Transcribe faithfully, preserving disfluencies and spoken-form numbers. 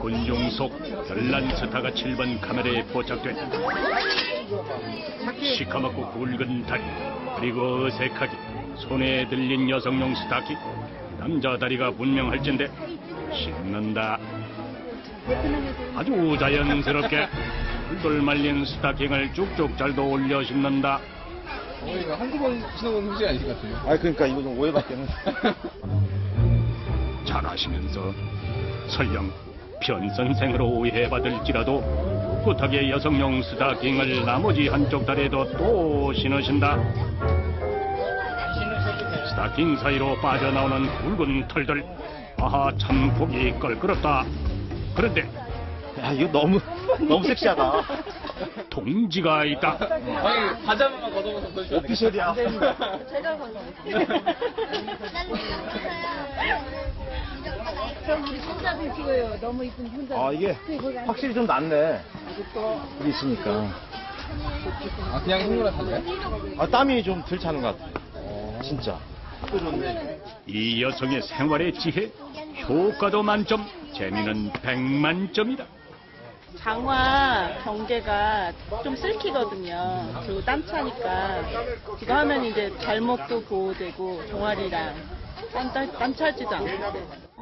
군중 속 별난 스타가 칠 번 카메라에 포착됐다. 시커멓고 굵은 다리, 그리고 어색하게 손에 들린 여성용 스타킹. 남자 다리가 분명할진데 신는다. 아주 자연스럽게 훌돌 말린 스타킹을 쭉쭉 잘도 올려 신는다. 어, 이거 한두 번 신어본 후지 아니신 것 같아요. 아, 그러니까 이거 좀 오해받기는. 잘하시면서 설령 편선생으로 오해받을지라도 꿋하게 여성용 스타킹을 나머지 한쪽 다리에도 또 신으신다. 스타킹 사이로 빠져나오는 굵은 털들. 아하, 참 보기 껄끄럽다. 그런데 야, 이거 너무, 너무 섹시하다. 동지가 있다. 아니, 바지만 걷어서 보여주셔야 오피셜이야. 제가 건너겠습니다. 그럼 우리 손자들 찍어요. 너무 이쁜 손자들. 아, 이게 확실히 좀 낫네. 우리 있으니까. 아, 그냥 생물화 달래요? 아, 땀이 좀 덜 차는 것 같아. 진짜. 또 좋네. 이 여성의 생활의 지혜, 효과도 만점, 재미는 백만점이다. 장화 경계가 좀 슬키거든요. 그리고 땀 차니까 이거 하면 이제 발목도 보호되고 종아리랑 땀, 땀 차지도 않고.